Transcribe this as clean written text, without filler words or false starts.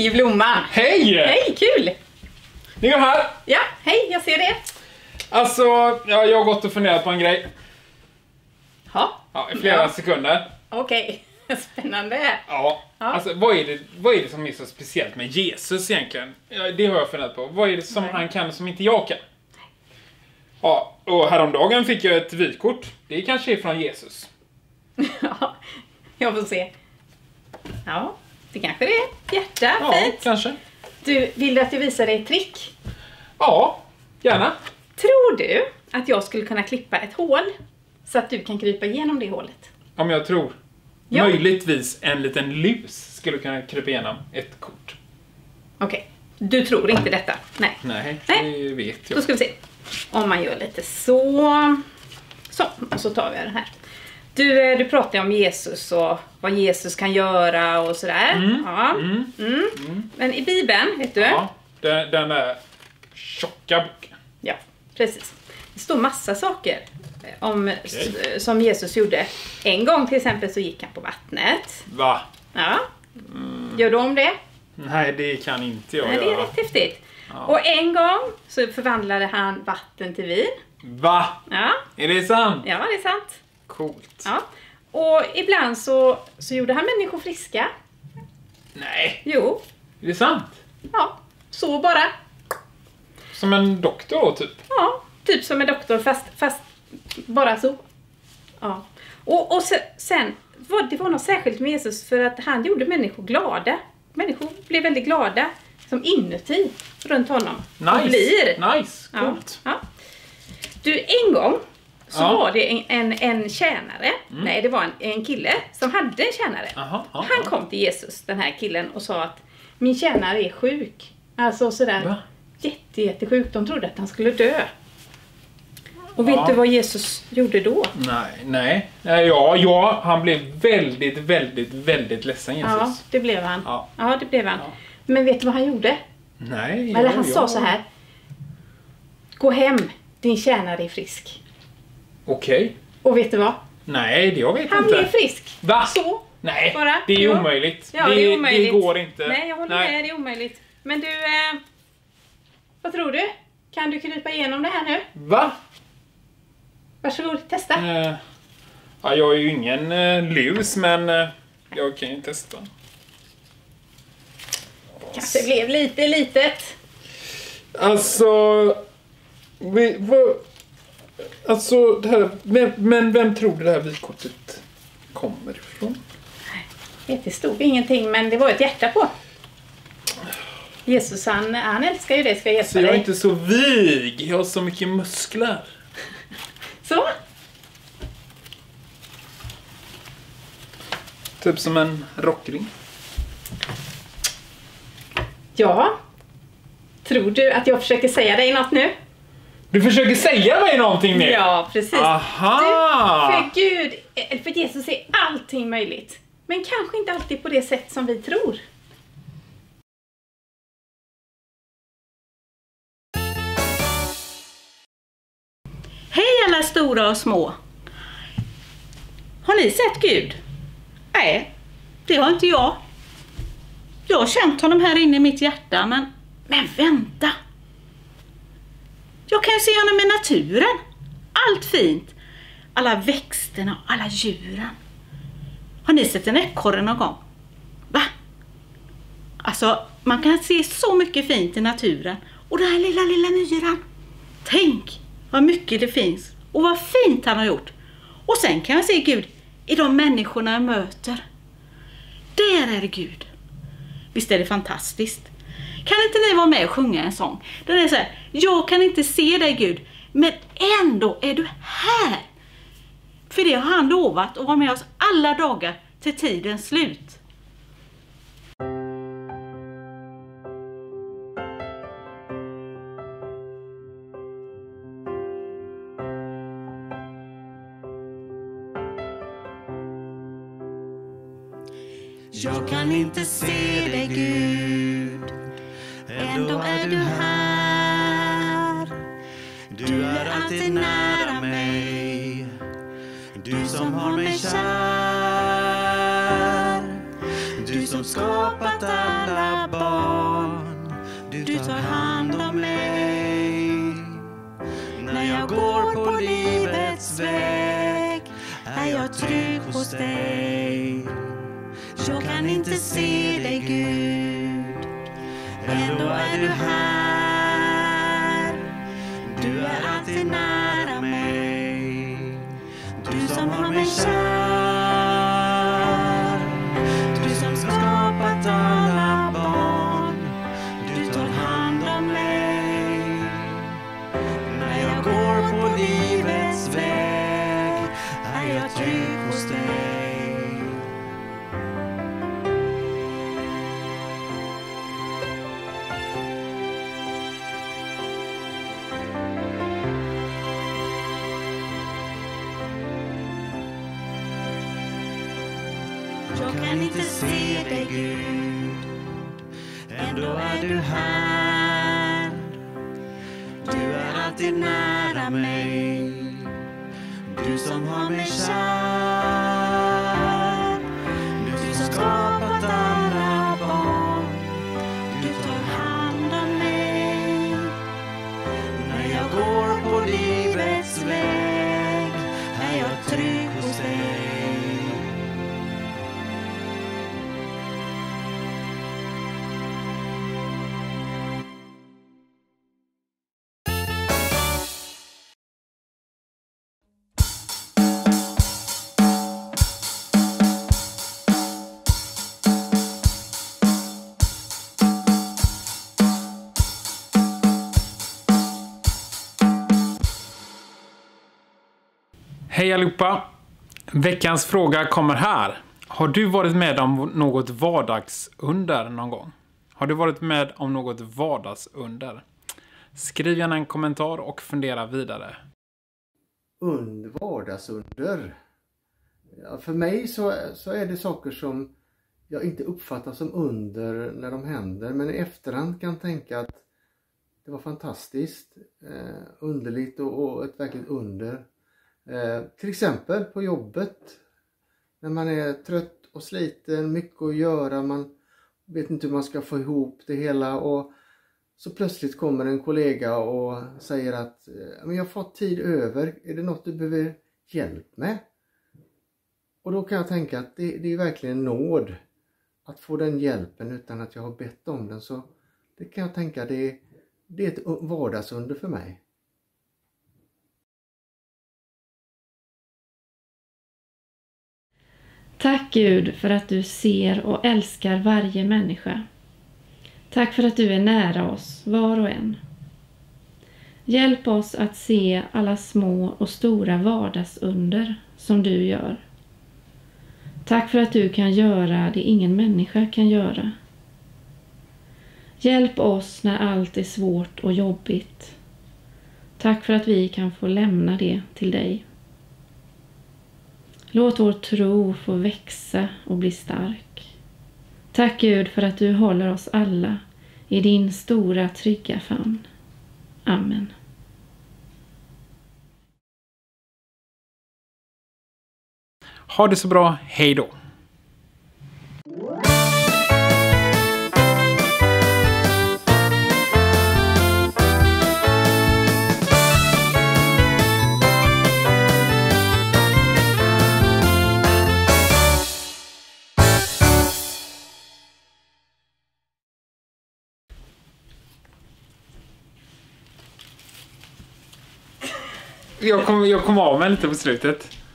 Hej Blomman! Hej! Hej, kul! Ni är här! Ja, hej, jag ser det. Alltså, jag har gått och funderat på en grej. Ja, I flera sekunder. okej. Spännande. Ja. Alltså, vad är det som är så speciellt med Jesus egentligen? Ja, det har jag funderat på. Vad är det som han kan som inte jag kan? Ja, och häromdagen fick jag ett vykort. Det kanske är från Jesus. Ja, jag får se. Ja, det kanske det är. Hjärta, Ja, fint. kanske. Du, vill du att jag visar dig ett trick? Ja, gärna. Tror du att jag skulle kunna klippa ett hål så att du kan krypa igenom det hålet? Om jag tror. Ja. Möjligtvis en liten lus skulle kunna krypa igenom ett kort. Okej, du tror inte detta? Nej. Nej, Nej. det vet jag. Då ska vi se. Om man gör lite så. Så, och så tar vi den här. Du pratar om Jesus och vad Jesus kan göra och sådär. Ja. Men i Bibeln, vet du? Ja, den där tjocka boken. Ja, precis. Det står massa saker om, som Jesus gjorde. En gång till exempel så gick han på vattnet. Va? Ja. Gör du om det? Nej, det kan inte jag Nej, det är göra. rätt häftigt. Ja. Och en gång så förvandlade han vatten till vin. Va? Ja, Är det sant? ja det är sant. Coolt. Ja. Och ibland så gjorde han människor friska. Nej, Jo, är det sant? ja, så bara. Som en doktor då, typ? Ja, typ som en doktor fast bara så. Ja. Och sen det var något särskilt med Jesus för att han gjorde människor glada. Människor blev väldigt glada som inuti runt honom. Nice. Och blir. Nice, coolt. Ja. Du, en gång så Ja. var det en tjänare. Nej, det var en kille som hade en tjänare. Han kom till Jesus, den här killen, och sa att min tjänare är sjuk. Alltså sådär Va? jättesjuk. De trodde att han skulle dö. Och vet Ja. du vad Jesus gjorde då? Nej. Ja, han blev väldigt ledsen, Jesus. Ja, det blev han. Ja. Ja, det blev han. Ja. Men vet du vad han gjorde? Nej. Eller han sa så här: gå hem, din tjänare är frisk. Okej. Och vet du vad? Nej, det jag vet Han inte. blev frisk. Va? Så. Nej, Bara. det är Jo. omöjligt. Ja, det är omöjligt. Det går inte. Nej, jag håller med, det är omöjligt. Men du, vad tror du? Kan du krypa igenom det här nu? Va? Varsågod, testa. Ja, jag är ju ingen lus, men jag kan ju testa. Kanske blev lite litet. Alltså... Alltså, det här... Men vem tror du det här vykortet kommer ifrån? Det stod ingenting, men det var ett hjärta på. Jesus, han älskar ju det, ska hjälpa Så jag är dig. inte så vig. Jag har så mycket muskler. Så, Typ som en rockring. ja. Tror du att jag försöker säga dig något nu? Du försöker säga mig någonting mer? Ja, precis. Aha! Du, för Gud, för Jesus är allting möjligt. Men kanske inte alltid på det sätt som vi tror. Hej alla stora och små! Har ni sett Gud? Nej, det har inte jag. Jag har känt honom här inne i mitt hjärta, men vänta! Jag kan ju se honom i naturen. Allt fint. Alla växterna och alla djuren. Har ni sett en ekorre någon gång? Va? Alltså, man kan se så mycket fint i naturen. Och den här lilla myran. Tänk vad mycket det finns. Och vad fint han har gjort. Och sen kan jag se Gud i de människorna jag möter. Där är det Gud. Visst är det fantastiskt? Kan inte ni vara med och sjunga en sång? Den är så här: jag kan inte se dig Gud, men ändå är du här. För det har han lovat att vara med oss alla dagar till tidens slut. Jag kan inte se dig Gud, ändå är du här. Du är alltid nära mig, du som har mig kär. Du som skapat alla barn. Du tar hand om mig. När jag går på livets väg är jag trygg hos dig. Jag kan inte se dig, Gud, ändå är du här. Du är alltid nära mig. Du som har mig kär. Du som skapat alla barn. Du tar hand om mig. När jag går på livets väg är jag trygg hos dig. Jag kan inte se dig, Gud, ändå är du här. Du är alltid nära mig. Du som har mig kär. Du som skapat alla barn. Du tar hand om mig. När jag går på livets väg är jag trygg hos dig. Hej allihopa! Veckans fråga kommer här. Har du varit med om något vardagsunder någon gång? Har du varit med om något vardagsunder? Skriv gärna en kommentar och fundera vidare. Vardagsunder. Ja, för mig så är det saker som jag inte uppfattar som under när de händer. Men i efterhand kan jag tänka att det var fantastiskt, underligt och ett verkligt under. Till exempel på jobbet. När man är trött och sliten, mycket att göra. Man vet inte hur man ska få ihop det hela. Och så plötsligt kommer en kollega och säger att jag har fått tid över. Är det något du behöver hjälp med? Och då kan jag tänka att det är verkligen nåd att få den hjälpen utan att jag har bett om den. Så det kan jag tänka, det är ett vardagsunder för mig. Tack Gud för att du ser och älskar varje människa. Tack för att du är nära oss, var och en. Hjälp oss att se alla små och stora vardagsunder som du gör. Tack för att du kan göra det ingen människa kan göra. Hjälp oss när allt är svårt och jobbigt. Tack för att vi kan få lämna det till dig. Låt vår tro få växa och bli stark. Tack Gud för att du håller oss alla i din stora trygga famn. Amen. Ha det så bra, hej då! Jag kom av mig lite på slutet.